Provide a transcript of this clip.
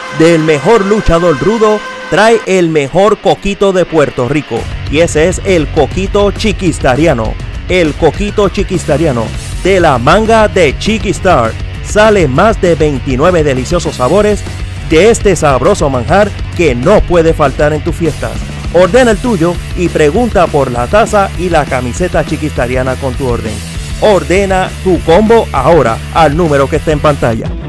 del mejor luchador rudo, trae el mejor coquito de Puerto Rico. Y ese es el coquito chiquistariano. El coquito chiquistariano, de la manga de Chiquistar. Sale más de 29 deliciosos sabores de este sabroso manjar que no puede faltar en tus fiestas. Ordena el tuyo y pregunta por la taza y la camiseta chiquistariana con tu orden. Ordena tu combo ahora al número que está en pantalla.